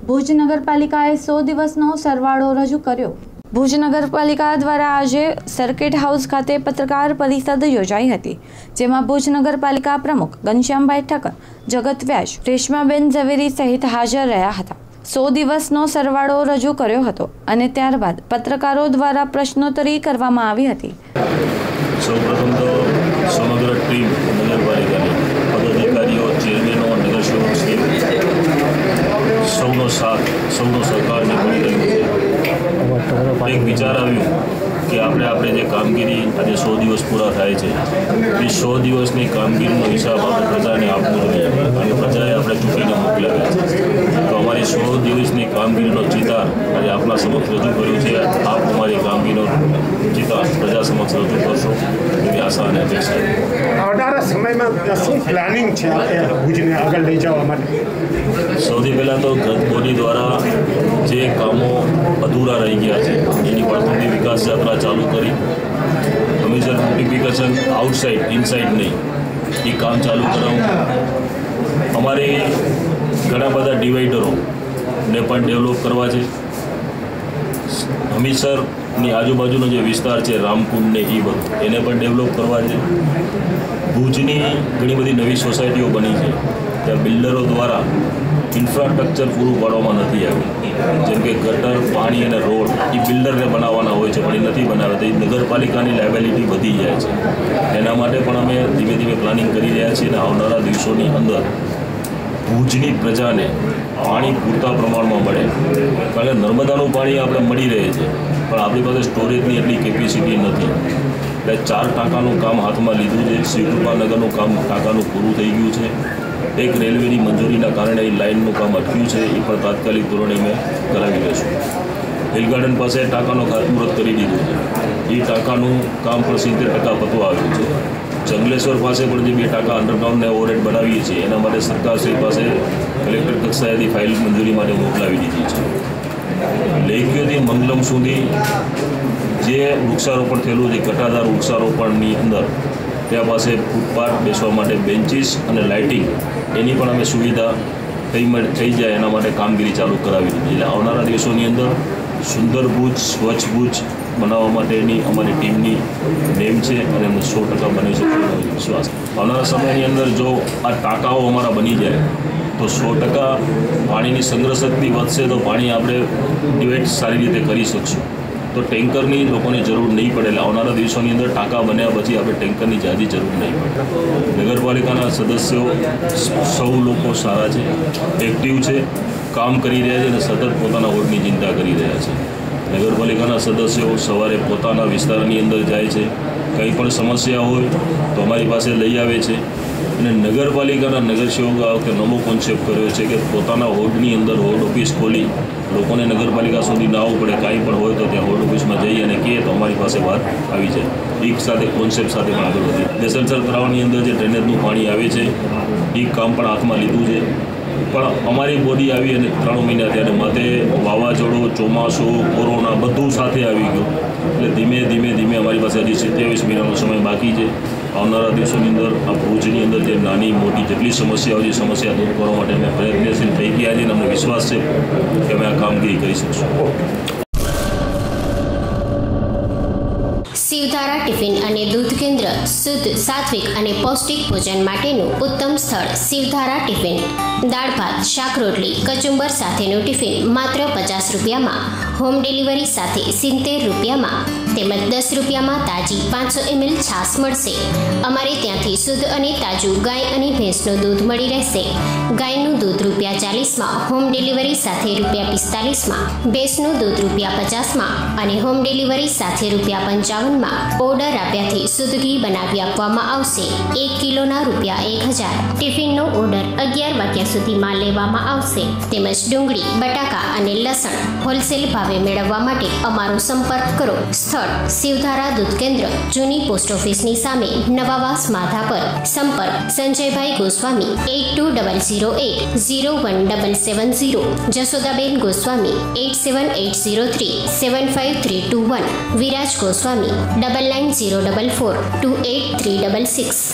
ભુજ નગરપાલિકાએ 100 દિવસનો સરવાળો રજૂ કર્યો। ભુજ નગરપાલિકા દ્વારા આજે સર્કિટ હાઉસ ખાતે પત્રકાર પરિષદ યોજાઈ હતી, જેમાં ભુજ નગરપાલિકા પ્રમુખ ઘનશ્યામભાઈ ઠક્કર, જગત વ્યાસ, રેશમાબેન ઝવેરી સહિત હાજર રહ્યા હતા। 100 દિવસનો સરવાળો રજૂ કર્યો હતો અને ત્યારબાદ પત્રકારો દ્વારા પ્રશ્નોત્તરી કરવામાં આવી હતી। સૌપ્રથમ તો સમગ્ર ટીમ નગરપાલિકાની પદાધિકારીઓ, ચેરમેનો, નગરસેવકશ્રી સૌનો સાથ, સૌનો સહકારને મળી રહ્યું છે। એક વિચાર આવ્યો કે આપણે જે કામગીરી આજે 100 દિવસ પૂરા થાય છે, એ 100 દિવસની કામગીરીનો હિસાબ આપણે પ્રજાને આપવો જોઈએ, અને પ્રજાએ આપણે ચૂંટીને મોકલાવ્યા છે। તો અમારી 100 દિવસની કામગીરીનો ચિતાર આજે આપના સમક્ષ રજૂ કર્યું છે। આપ અમારી કામગીરીનો ચિતાર પ્રજા સમક્ષ રજૂ કરશો એવી આશા અને અપેક્ષા છે। આવનારા સમયમાં શું પ્લાનિંગ છે ભુજને આગળ લઈ જવા માટે? સૌથી પહેલાં તો બોડી દ્વારા જે કામો અધૂરા રહી ગયા છે એની વર્તમાન વિકાસ યાત્રા ચાલુ કરી, હમીસર બ્યુટિફિકેશન આઉટસાઇડ ઇનસાઇડ નહીં, એ કામ ચાલુ કરાવું। અમારે ઘણા બધા ડિવાઈડરોને પણ ડેવલપ કરવા છે। હમીસરની આજુબાજુનો જે વિસ્તાર છે, રામકુંડ ને એ બધું, એને પણ ડેવલપ કરવા છે। ભુજની ઘણી બધી નવી સોસાયટીઓ બની છે, ત્યાં બિલ્ડરો દ્વારા ઇન્ફ્રાસ્ટ્રક્ચર પૂરું પાડવામાં નથી આવ્યું, જેમ કે ગટર, પાણી અને રોડ એ બિલ્ડરને બનાવવાના હોય છે, પણ એ નથી બનાવ્યા, તો એ નગરપાલિકાની લાયબિલિટી વધી જાય છે। એના માટે પણ અમે ધીમે ધીમે પ્લાનિંગ કરી રહ્યા છીએ અને આવનારા દિવસોની અંદર ભુજની પ્રજાને પાણી પૂરતા પ્રમાણમાં મળે, કારણ કે નર્મદાનું પાણી આપણે મળી રહે છે, પણ આપણી પાસે સ્ટોરેજની એટલી કેપેસિટી નથી। એટલે 4 ટાંકાનું કામ હાથમાં લીધું છે। શ્રીકૃપાનગરનું કામ ટાંકાનું પૂરું થઈ ગયું છે। એક રેલવેની મંજૂરીના કારણે એ લાઇનનું કામ અટક્યું છે, એ પણ તાત્કાલિક ધોરણે મેં કરાવી લઈશું। હિલ ગાર્ડન પાસે ટાંકાનો ખાતમુહૂર્ત કરી દીધું છે, એ ટાંકાનું કામ પણ 70% પતવા આવ્યું છે। જંગલેશ્વર પાસે પણ જે 2 ટાંકા અંડરગ્રાઉન્ડને ઓવરહેડ બનાવીએ છીએ, એના માટે સરકારશ્રી પાસે કલેક્ટર કક્ષાએથી ફાઇલ મંજૂરી માટે મોકલાવી દીધી છે। લેકિયોથી મંગલમ સુધી જે વૃક્ષારોપણ થયેલું છે, ઘટાદાર વૃક્ષારોપણની અંદર ત્યાં પાસે ફૂટપાથ, બેસવા માટે બેન્ચીસ અને લાઇટિંગ, એની પણ અમે સુવિધા થઈ જાય એના માટે કામગીરી ચાલુ કરાવી દીધી। એટલે આવનારા દિવસોની અંદર સુંદર ભુજ, સ્વચ્છ ભુજ બનાવવા માટેની અમારી ટીમની નેમ છે અને અમે 100% બની શકશે એવો વિશ્વાસ। આવનારા સમયની અંદર જો આ ટાંકાઓ અમારા બની જાય તો 100% પાણીની સંગ્રહ શક્તિ વધશે, તો પાણી આપણે ડિવાઇડ સારી રીતે કરી શકશું, તો ટેન્કરની લોકોને જરૂર નહીં પડે। એટલે આવનારા દિવસોની અંદર ટાંકા બન્યા પછી આપણે ટેન્કરની ઝાઝી જરૂર નહીં પડે। નગરપાલિકાના સદસ્યો સૌ લોકો સારા છે, એક્ટિવ છે, કામ કરી રહ્યા છે અને સતત પોતાના વોર્ડની ચિંતા કરી રહ્યા છે। નગરપાલિકાના સદસ્યો સવારે પોતાના વિસ્તારની અંદર જાય છે, કંઈ પણ સમસ્યા હોય તો અમારી પાસે લઈ આવે છે, અને નગરપાલિકાના નગરસેવકો આ વખતે નવો કોન્સેપ્ટ કર્યો છે કે પોતાના વોર્ડની અંદર વોર્ડ ઓફિસ ખોલી લોકોને નગરપાલિકા સુધી ના આવવું પડે, કાંઈ પણ હોય તો ત્યાં વોર્ડ ઓફિસમાં જઈ અને કહીએ તો અમારી પાસે વાત આવી જાય। એક સાથે કોન્સેપ્ટ સાથે પણ આગળ વધે। દેસલસર તળાવની અંદર જે ડ્રેનેજનું પાણી આવે છે, એ કામ પણ હાથમાં લીધું છે, પણ અમારી બોડી આવી અને 3 મહિના થયા, માટે વાવાઝોડું, ચોમાસું, કોરોના બધું સાથે આવી ગયું, એટલે ધીમે ધીમે અમારી પાસે હજી 27 મહિનાનો સમય બાકી છે। આવનારા દિવસોની અંદર આ ભુજની અંદર જે નાની મોટી જેટલી સમસ્યાઓ છે, સમસ્યા દૂર કરવા માટે અમે પ્રયત્નશીલ થઈ ગયા છીએ અને અમને વિશ્વાસ છે કે અમે આ કામગીરી કરી શકશું। શિવધારા ટિફિન અને દૂધ કેન્દ્ર શુદ્ધ, સાત્વિક અને પૌષ્ટિક ભોજન માટેનું ઉત્તમ સ્થળ શિવધારા ટિફિન। દાળ ભાત, શાક રોટલી, કચુંબર સાથેનું ટિફિન માત્ર 50 રૂપિયામાં, હોમ ડિલિવરી સાથે 70 રૂપિયામાં, તેમજ 10 રૂપિયામાં તાજી 500 ml છાશ મળશે। અમારે ત્યાંથી શુદ્ધ અને તાજું ગાય અને ભેંસનું દૂધ મળી રહેશે। ગાયનું દૂધ ₹40માં, હોમ ડિલિવરી સાથે ₹45માં, ભેંસનું દૂધ ₹50માં અને હોમ ડિલિવરી સાથે ₹55માં। ઓર્ડર આપ્યાથી શુદ્ધ ઘી બનાવી આપવામાં આવશે। 1 કિલોના ₹1000। ટિફિનનો ઓર્ડર 11 વાગ્યા સુધીમાં લેવામાં આવશે, તેમજ ડુંગળી, બટાકા અને લસણ હોલસેલ ભાવે મેળવવા માટે અમારો સંપર્ક કરો। સ્થળ શિવધારા દૂધ કેન્દ્ર, જૂની પોસ્ટ ઓફિસની સામે, નવાવાસ, માધાપર। સંપર્ક સંજયભાઈ ગોસ્વામી 8208017770, જશોદાબેન ગોસ્વામી 87803 75321, વિરાજ ગોસ્વામી 9904428366।